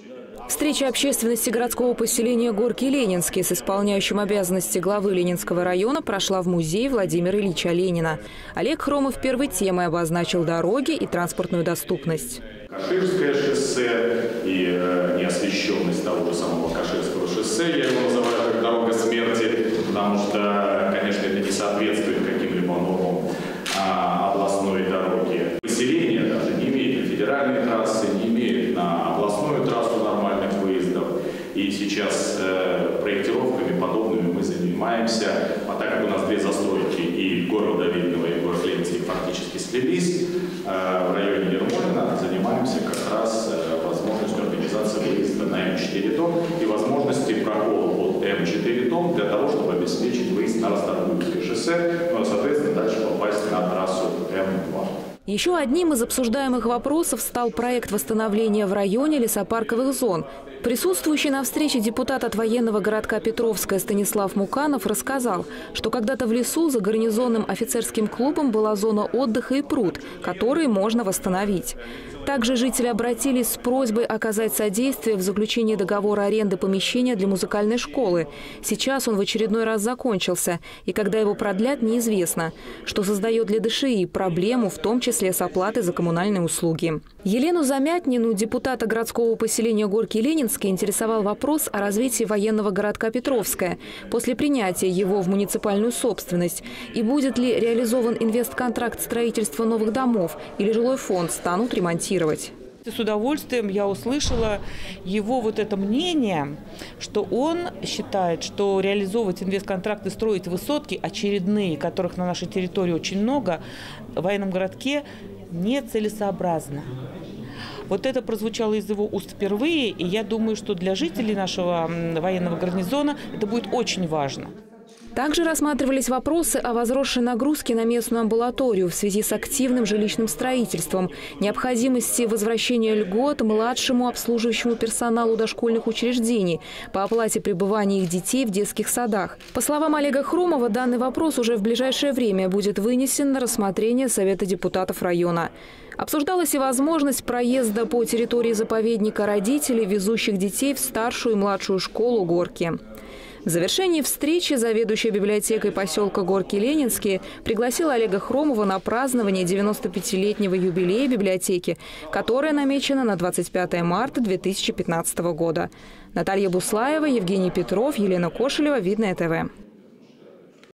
Встреча общественности городского поселения Горки Ленинские с исполняющим обязанности главы Ленинского района прошла в музее Владимира Ильича Ленина. Олег Хромов первой темой обозначил дороги и транспортную доступность. Каширское шоссе и неосвещенность того же самого Каширского шоссе, я его называю как дорога смерти, потому что, конечно, это не соответствует каким-либо нормам областной дороги. Поселение даже не имеет на федеральные трассы, не имеет на областную трассу нормальных выездов. И сейчас проектировками подобными мы занимаемся. А так как у нас две застройки, и город Давидного, и город Ленинский фактически слились, в районе Ермолина занимаемся как раз возможностью организации выезда на М4 ТОМ и возможности прокола под М4 ТОМ для того, чтобы обеспечить выезд на Расторгуевское шоссе, ну, соответственно, дальше попасть на трассу М2. Еще одним из обсуждаемых вопросов стал проект восстановления в районе лесопарковых зон. Присутствующий на встрече депутат от военного городка Петровская Станислав Муканов рассказал, что когда-то в лесу за гарнизонным офицерским клубом была зона отдыха и пруд, которые можно восстановить. Также жители обратились с просьбой оказать содействие в заключении договора аренды помещения для музыкальной школы. Сейчас он в очередной раз закончился, и когда его продлят, неизвестно, что создает для ДШИ проблему, в том числе с оплатой за коммунальные услуги. Елену Замятнину, депутата городского поселения Горки Ленинские, интересовал вопрос о развитии военного городка Петровская после принятия его в муниципальную собственность. И будет ли реализован инвестконтракт строительства новых домов или жилой фонд станут ремонтировать. С удовольствием я услышала его вот это мнение, что он считает, что реализовывать инвестконтракты, строить высотки очередные, которых на нашей территории очень много, в военном городке нецелесообразно. Вот это прозвучало из его уст впервые, и я думаю, что для жителей нашего военного гарнизона это будет очень важно. Также рассматривались вопросы о возросшей нагрузке на местную амбулаторию в связи с активным жилищным строительством, необходимости возвращения льгот младшему обслуживающему персоналу дошкольных учреждений по оплате пребывания их детей в детских садах. По словам Олега Хромова, данный вопрос уже в ближайшее время будет вынесен на рассмотрение Совета депутатов района. Обсуждалась и возможность проезда по территории заповедника родителей, везущих детей в старшую и младшую школу Горки. В завершении встречи заведующая библиотекой поселка Горки Ленинские пригласила Олега Хромова на празднование 95-летнего юбилея библиотеки, которое намечено на 25 марта 2015 года. Наталья Буслаева, Евгений Петров, Елена Кошелева, Видное ТВ.